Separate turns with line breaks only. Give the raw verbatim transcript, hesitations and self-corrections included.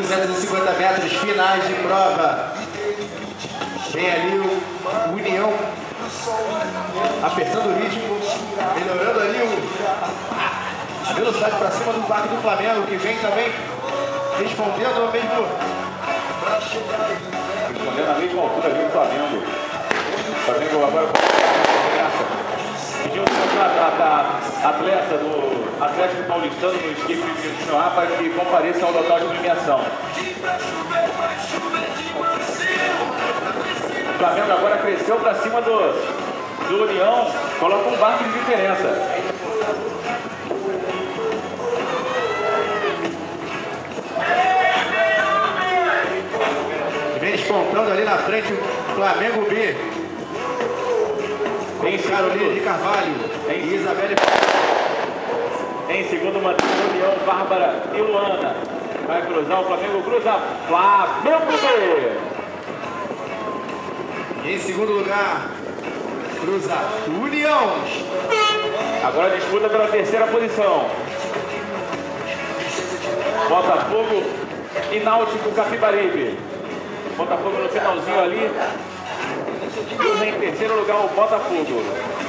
duzentos e cinquenta metros finais de prova. Vem ali o União apertando o ritmo, melhorando ali o, a velocidade para cima do barco do Flamengo, que vem também respondendo ao mesmo.
Respondendo à mesma altura ali do Flamengo. O Flamengo agora pediu a atleta do Atlético Paulistano no esquife de Noá para que compareça ao local de premiação. O Flamengo agora cresceu para cima do, do União, coloca um barco de diferença.
Vem despontando ali na frente o Flamengo B.
Em
Carolina de Carvalho
em
e Isabelle.
Em segundo, mantém a União, Bárbara e Luana. Vai cruzar, o Flamengo cruza, Flamengo B.
Em segundo lugar, cruza União.
Agora disputa pela terceira posição. Botafogo e Náutico Capibaribe. Botafogo no finalzinho ali. E em terceiro lugar o Botafogo.